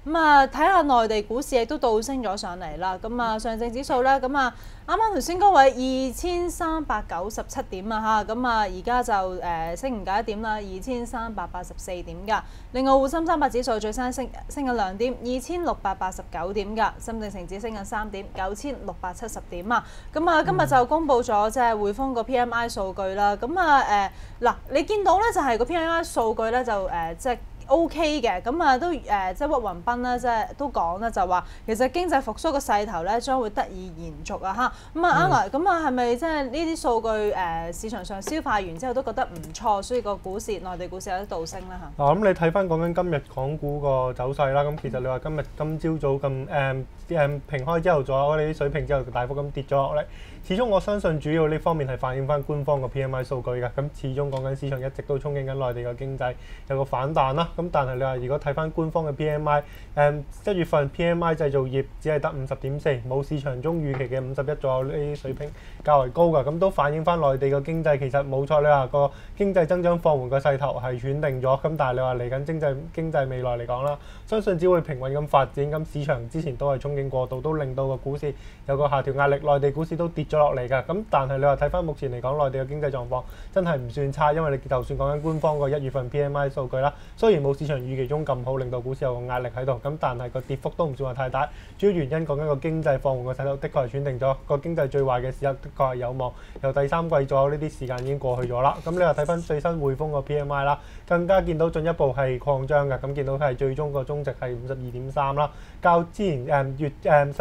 咁啊，睇下內地股市亦都倒升咗上嚟啦。咁啊，上證指數咧，咁啊，啱啱頭先嗰位2397點啊嚇，咁啊，而家就升唔夠1點啦，2384點㗎。另外，滬深300指數最新升緊2點，2689點㗎。深證成指升緊3點，9670點啊。咁啊，今日就公布咗即係匯豐個 PMI 數據啦。咁啊嗱，你見到咧就係個 PMI 數據咧就即係OK 嘅，咁啊都即係屈雲斌啦，即係都講啦，就話其實經濟復甦嘅勢頭咧將會得以延續啊嚇。咁啊Alex，咁啊係咪即係呢啲數據市場上消化完之後都覺得唔錯，所以個股市內地股市有得倒升咧嚇？ 咁你睇翻講緊今日港股個走勢啦，咁其實你話今朝早咁平開之後咗我哋啲水平之後大幅咁跌咗落嚟。始終我相信主要呢方面係反映翻官方個 PMI 數據嘅，咁始終講緊市場一直都憧憬緊內地嘅經濟有個反彈啦。咁但係你話如果睇翻官方嘅 PMI， 1月份 PMI 製造業只係得50.4，冇市場中預期嘅51左右呢啲水平較為高㗎，咁都反映翻內地嘅經濟其實冇錯，你話個經濟增長放緩個勢頭係斷定咗，咁但係你話嚟緊經濟未來嚟講啦，相信只會平穩咁發展，咁市場之前都係憧憬過度，都令到個股市有個下調壓力，內地股市都跌咗落嚟㗎。咁但係你話睇翻目前嚟講，內地嘅經濟狀況真係唔算差，因為你就算講緊官方個1月份 PMI 數據啦，雖然冇市場預期中咁好，令到股市有個壓力喺度，咁但係個跌幅都唔算話太大。主要原因講緊個經濟放緩個勢頭，的確係斷定咗個經濟最壞嘅時刻，的確係有望由第三季左右呢啲時間已經過去咗啦。咁你話睇翻最新匯豐個 PMI 啦，更加見到進一步係擴張嘅，咁見到係最終個中值係52.3啦，較之前1月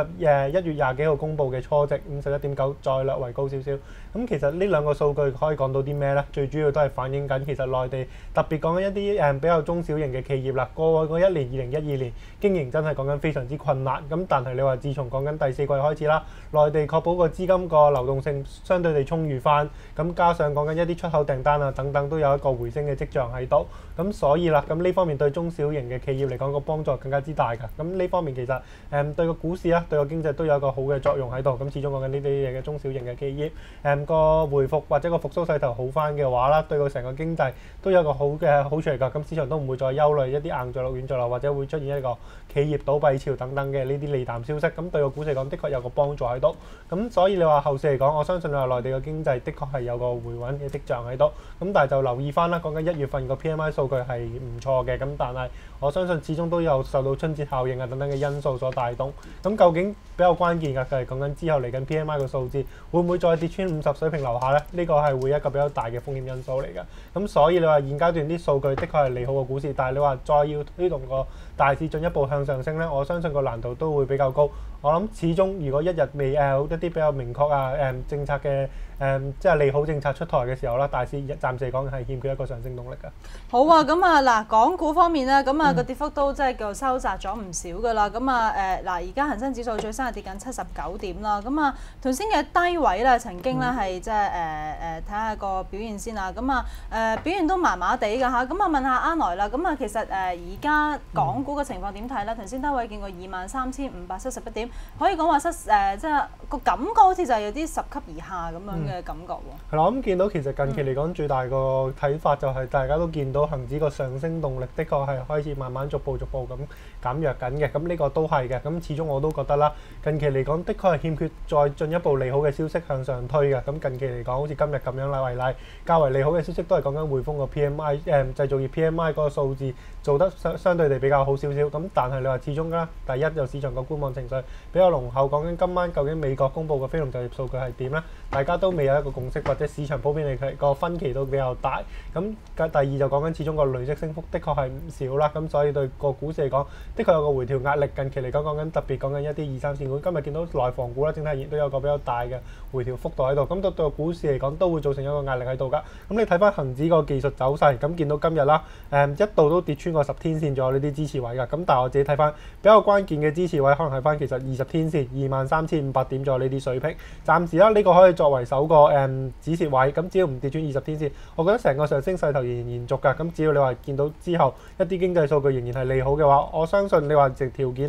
20幾號公佈嘅初值51.9再略為高少少。咁其實呢兩個數據可以講到啲咩呢？最主要都係反映緊其實內地特別講緊一啲比較中小型嘅企業啦，過去嗰一年2012年經營真係講緊非常之困難。咁但係你話自從講緊第4季開始啦，內地確保個資金個流動性相對地充裕翻，咁加上講緊一啲出口訂單啊等等都有一個回升嘅跡象喺度。咁所以啦，咁呢方面對中小型嘅企業嚟講個幫助更加之大㗎。咁呢方面其實對個股市啦，對個經濟都有一個好嘅作用喺度。咁始終講緊呢啲嘢嘅中小型嘅企業，個回復或者個復甦勢頭好翻嘅話啦，對個成個經濟都有個好嘅好處嚟㗎。咁市場都唔會再憂慮一啲硬着陸、軟着陸或者會出現一個企業倒閉潮等等嘅呢啲利淡消息。咁對個股市嚟講，的確有個幫助喺度。咁所以你話後市嚟講，我相信你話內地嘅經濟的確係有個回穩嘅跡象喺度。咁但係就留意翻啦，講緊1月份個 PMI 數據係唔錯嘅。咁但係我相信始終都有受到春節效應啊等等嘅因素所帶動。咁究竟比較關鍵嘅就係講緊之後嚟緊 PMI 個數字會唔會再跌穿50水平樓下咧？呢個係會一個比較大嘅風險因素嚟㗎。咁所以你話現階段啲數據的確係利好個股市，但係你話再要推動個大市進一步向上升咧，我相信個難度都會比較高。我諗始終如果一日未有一啲比較明確政策嘅即係利好政策出台嘅時候啦，大市暫時嚟講係欠缺一個上升動力㗎。 好啊，咁啊嗱，港股方面咧，咁啊個跌幅都即係叫收窄咗唔少㗎啦。咁啊嗱，而家恒生指數最新係跌緊79點啦。咁啊頭先嘅低位咧，曾經咧係即係睇下個表現先啦。咁啊表現都麻麻地㗎嚇。咁啊問下阿來啦。咁啊其實而家港股嘅情況點睇咧？頭先低位見過23,571點，可以講話即係個感覺好似就係有啲十級以下咁樣嘅感覺喎。 係啦，咁見到其實近期嚟講最大個睇法就係大家都見到恒指個上升動力的確係開始慢慢逐步咁減弱緊嘅。咁呢個都係嘅。咁始終我都覺得啦，近期嚟講的確係欠缺再進一步利好嘅消息向上推嘅。咁近期嚟講，好似今日咁樣啦為例，較為利好嘅消息都係講緊匯豐個 PMI 製造業 PMI 嗰個數字做得相對地比較好少少。咁但係你話始終啦，第一就市場個觀望情緒比較濃厚，講緊今晚究竟美國公布嘅非農就業數據係點咧？大家都未有一個共識，或者市場普遍嚟個分歧都比較大。咁第二就講緊始終個累積升幅的確係唔少啦。咁所以對個股市嚟講，的確有個回調壓力。近期嚟講緊特別講緊一啲2、3線股，今日見到內房股啦，整體都有個比較大嘅回調幅度喺度。咁對個股市嚟講都會造成一個壓力喺度㗎。咁你睇翻恒指個技術走勢，咁見到今日啦，一度都跌穿個10天線左右呢啲支持位㗎。咁但係我自己睇翻比較關鍵嘅支持位，可能係翻其實20天線23,500點左右呢啲水平。暫時啦，呢個可以作為首個止蝕位。咁只要唔跌穿20天線，我覺得成個上升勢頭仍然延續㗎。咁只要你話見到之後一啲經濟數據仍然係利好嘅話，我相信你話條件啦，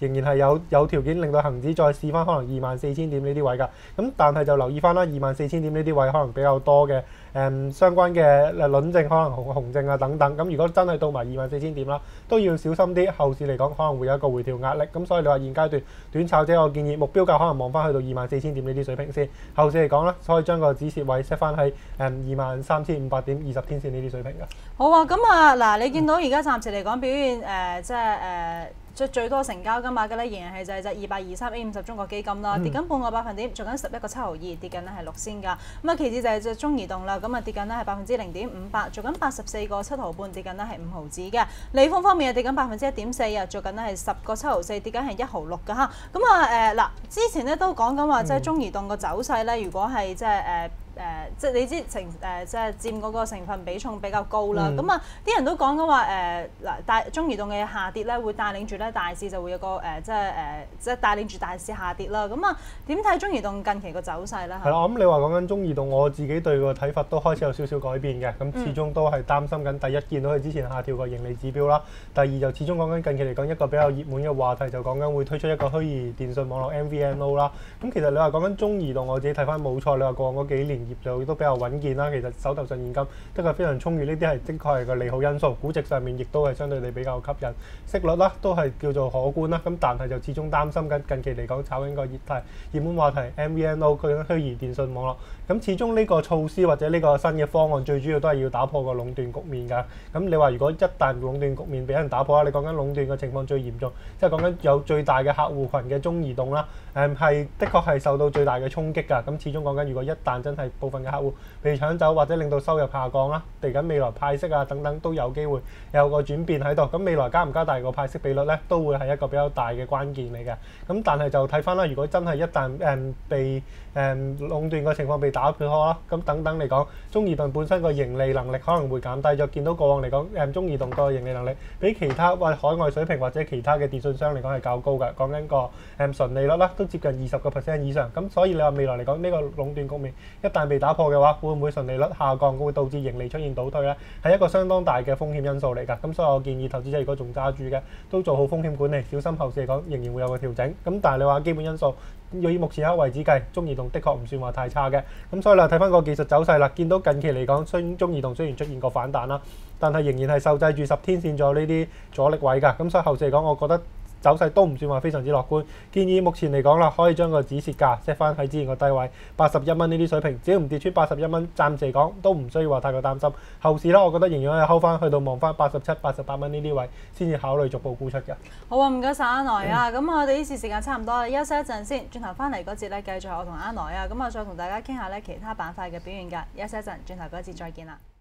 仍然係有條件令到恒指再試翻可能24,000點呢啲位㗎。咁但係就留意翻啦，24,000點呢啲位可能比較多嘅相關嘅輪證，可能紅證啊等等。咁如果真係到埋24,000點啦，都要小心啲。後市嚟講可能會有一個回調壓力。咁所以你話現階段短炒者，我建議目標價可能望翻去到24,000點呢啲水平先。後市嚟講咧，可以將個止蝕位 set 翻喺23,500點20天線呢啲水平㗎。 好啊，咁啊嗱，你見到而家暫時嚟講表現即係最多成交金額嘅咧，仍然係就係223A50中國基金啦，跌緊半個百分點，做緊11個7毫2，跌緊咧係6仙㗎。咁啊，其次就係隻中移動啦，咁啊跌緊咧係0.58%，做緊84個7毫半，跌緊咧係5毫子嘅。利豐方面啊跌緊1.4%啊，做緊咧係10個7毫4，跌緊係1毫6㗎嚇。咁啊嗱，之前咧都講緊話，即係中移動個走勢咧，如果係即係即係你知即係佔嗰個成分比重比較高啦。咁啊，啲人都講緊話嗱，中移動嘅下跌咧，會帶領住咧大市就會有個即係帶領住大市下跌啦。咁啊，點睇中移動近期個走勢咧？ 係啦，咁你話講緊中移動，我自己對個睇法都開始有少少改變嘅。咁始終都係擔心緊，第一見到佢之前下調個盈利指標啦，第二就始終講緊近期嚟講一個比較熱門嘅話題，就講緊會推出一個虛擬電訊網絡 MVNO 啦。咁其實你話講緊中移動，我自己睇翻冇錯，你話過往嗰幾年業就都比較穩健啦。其實手頭上現金得個非常充裕，呢啲係的確係個利好因素。估值上面亦都係相對地比較吸引，息率啦都係叫做可觀啦。咁但係就始終擔心緊近期嚟講炒緊個熱門話題 MVNO 佢虛擬電訊網絡。咁始終呢個措施或者呢個新嘅方案，最主要都係要打破個壟斷局面㗎。咁你話如果一旦壟斷局面俾人打破啦，你講緊壟斷嘅情況最嚴重，即係講緊有最大嘅客戶群嘅中移動啦，係的確係受到最大嘅衝擊㗎。咁始終講緊如果一旦真係部分嘅客戶被搶走或者令到收入下降啦，嚟緊未來派息啊等等都有機會有個轉變喺度。咁未來加唔加大個派息比率咧，都會係一個比較大嘅關鍵嚟嘅。咁但係就睇翻啦，如果真係一旦被壟斷嘅情況被打破啦，咁等等嚟講，中移動本身個盈利能力可能會減低咗。見到過往嚟講，中移動個盈利能力比其他或海外水平或者其他嘅電信商嚟講係較高嘅。講緊個純利率啦，都接近20% 以上。咁所以你話未來嚟講呢個壟斷局面一旦被打破嘅話，會唔會純利率下降，會導致盈利出現倒退咧？係一個相當大嘅風險因素嚟㗎。咁所以我建議投資者如果仲揸住嘅，都做好風險管理，小心後市嚟講仍然會有個調整。咁但係你話基本因素，以目前一刻為止計，中移動的確唔算話太差嘅。咁所以你睇翻個技術走勢啦，見到近期嚟講，中移動雖然出現過反彈啦，但係仍然係受制住10天線咗呢啲阻力位㗎。咁所以後市嚟講，我覺得走勢都唔算話非常之樂觀。建議目前嚟講啦，可以將個止蝕價 set 翻喺之前個低位81蚊呢啲水平，只要唔跌穿81蚊，暫時嚟講都唔需要話太過擔心。後市啦，我覺得仍然可以 hold 翻去到望翻87、88蚊呢啲位，先至考慮逐步沽出嘅。 好啊，唔該晒阿內啊。咁我哋呢次時間差唔多啦，休息一陣先，轉頭翻嚟嗰節咧，繼續係我同阿內啊。咁我再同大家傾下咧其他板塊嘅表現㗎。休息一陣，轉頭嗰節再見啦。